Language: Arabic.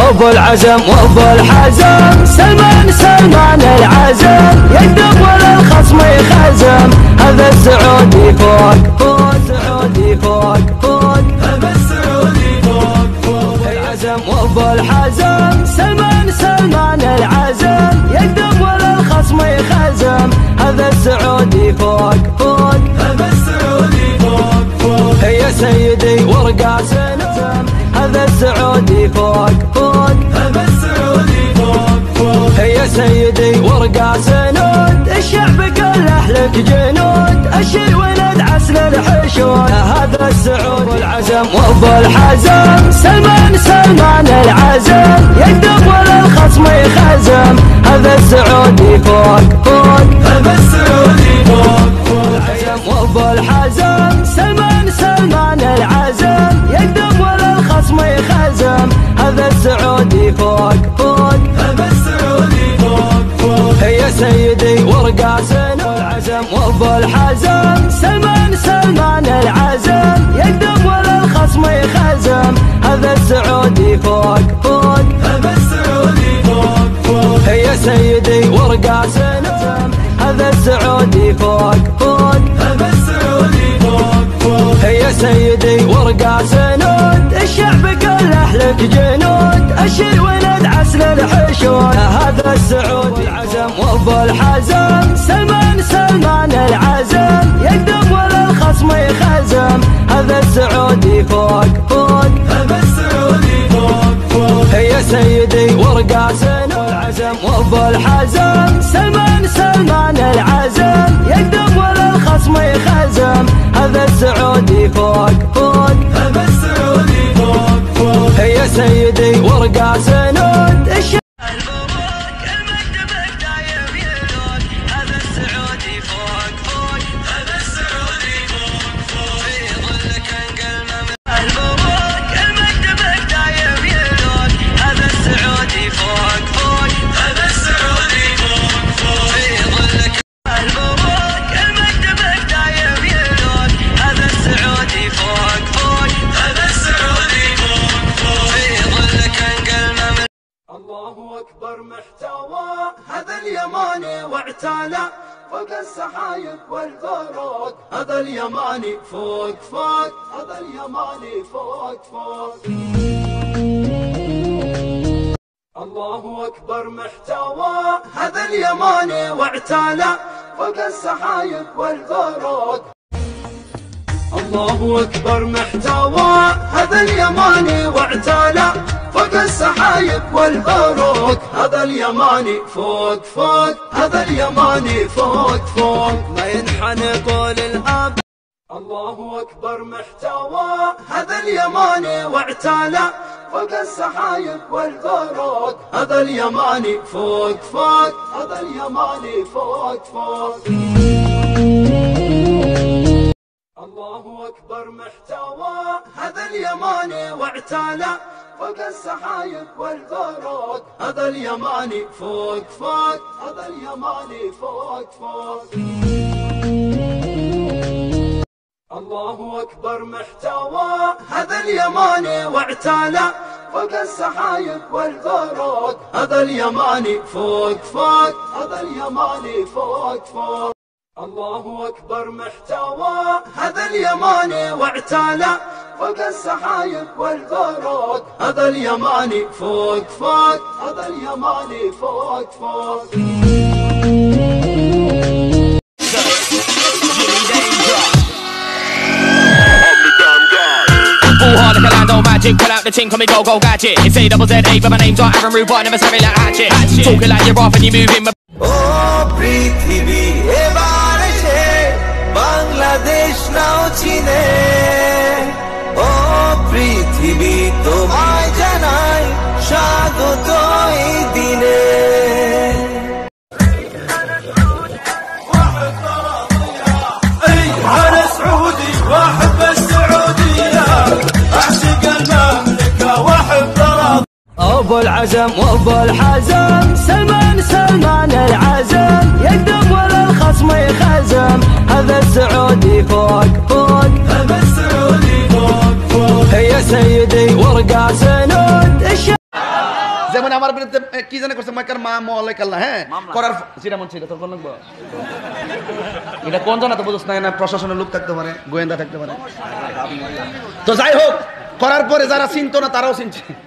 ابو العزم وابو الحزم، سلمان سلمان العزم، يكذب ولا الخصم يخزم، هذا السعودي فوق فوق، سعودي فوق فوق، هذا السعودي فوق فوق. العزم وابو الحزم، سلمان سلمان العزم، يكذب ولا الخصم يخزم، هذا السعودي فوق فوق، هذا السعودي فوق فوق. يا سيدي ورقاس نتم، هذا السعودي فوق فوق، هذا السعودي فوق فوق. يا سيدي ورقاس نود، الشعب كله لك جنود، الشي ولد عسل الحشود، هذا السعودي. العزم وابو الحزم، سلمان سلمان العزم، يكذب ولا الخصم يخزم، هذا السعودي فوق فوق، هذا السعودي فوق فوق. العزم وابو الحزم، سلمان سلمان العزم، يكذب ولا الخصم يخزم، هذا السعودي فوق فوق، هذا السعودي فوق فوق. يا سيدي ورقاس العزم وابو الحزم، سلمان سلمان العزم، يكذب ولا الخصم يخزم، هذا السعودي فوق فوق، هذا السعودي فوق فوق. يا سيدي ورقاس نتم، هذا السعودي فوق فوق، هذا السعودي فوق فوق. يا سيدي ورقاس نود، الشعب كله لك جنود، الشي ولد عسل الحشود، هذا السعودي. العزم وابو الحزم، سلمان سلمان العزم، يكذب ولا الخصم يخزم، هذا السعودي فوق فوق، هذا السعودي فوق فوق. يا سيدي ورقاس العزم وابو الحزم، سلمان سلمان العزم، يكذب ولا الخصم يخزم، هذا السعودي فوق فوق، هذا السعودي فوق فوق. يا سيدي ورقاس نود، المبروك المكتبك دايم يلون، هذا السعودي فوق فوق، هذا السعودي فوق فوق. في ظلك انقل المبروك المكتبك دايم يلون، هذا السعودي فوق فوق، هذا السعودي فوق فوق. في ظلك المبروك المكتبك دايم يلون، هذا السعودي فوق فوق، هذا السعودي فوق فوق. في ظلك انقل الله أكبر محتوى، هذا اليماني واعتلى فوق السحايب والبروق، هذا اليماني فوق فوق، هذا اليماني فوق فوق. الله أكبر محتوى، هذا اليماني واعتلى فوق السحايب والبروق. الله أكبر محتوى، هذا اليماني واعتلى فوق السحايب والبروق، هذا اليماني فوق فوق، هذا اليماني فوق فوق. ما ينحنى قول الأب. الله أكبر محتوى، هذا اليماني واعتلى فوق السحايب والبروق، هذا اليماني فوق فوق، هذا اليماني فوق فوق. الله أكبر محتوى، هذا اليماني واعتلى فوق السحايب والبروق، هذا اليماني فوق فوق، هذا اليماني فوق فوق. الله أكبر محتوى، هذا اليماني واعتلى فوق السحايب والبروق، هذا اليماني فوق فوق، هذا اليماني فوق فوق. الله أكبر محتوى، هذا اليماني واعتلى فوق السحايب والبروق، هذا اليماني فوق فوق، هذا اليماني فوق فوق. Hard like a Lando magic, pull out the ting, call me go gadget. It's A-double-Z-A, but my name's not Aaron Rude, but I never savvy like hatchet. Talking like you're off and you moving. Oh, Prithibi, ebare che Bangladesh nao chine. Oh, Prithibi, tomaয় জানাই স্বাগত এই দিনে। أنا سعودي وأحب السعودية، أعشق المملكة وأحب تراضي. أبو العزم وأبو الحزم، سلمان سلمان العزم، يكذب ولا الخصم يخزم، هذا السعودي فوق فوق، هذا السعودي فوق فوق. يا سيدي ورقاس نود যেমন আমার বিরুদ্ধে কি জানে করছে মাইকার মা মলাইকাল্লাহ, হ্যাঁ করার যেটা মন ছিল তোর কোন লাগবো এটা কোন জানা তো বুঝছ না, প্রশাসনের লোক থাকতে পারে, গোয়েন্দা থাকতে পারে। তো যাই হোক, করার পরে যারা চিনতো না তারাও চিনছে।